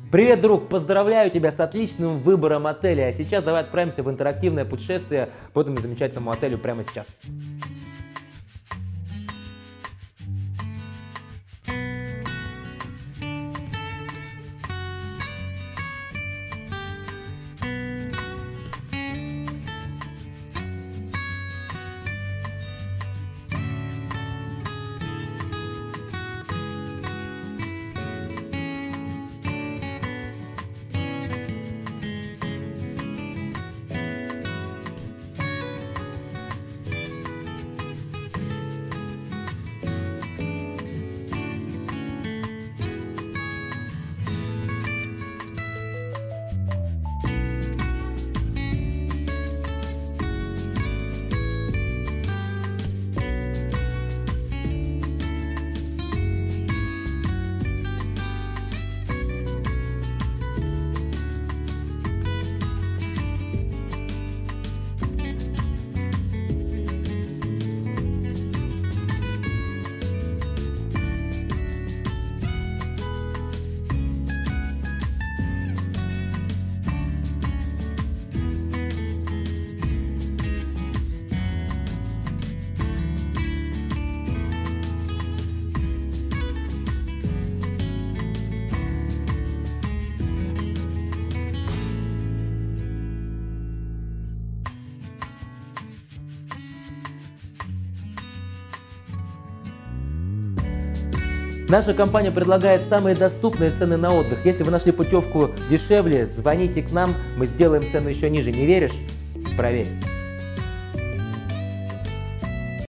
Привет, друг! Поздравляю тебя с отличным выбором отеля. А сейчас давай отправимся в интерактивное путешествие по этому замечательному отелю прямо сейчас. Наша компания предлагает самые доступные цены на отдых. Если вы нашли путевку дешевле, звоните к нам, мы сделаем цену еще ниже. Не веришь? Проверь.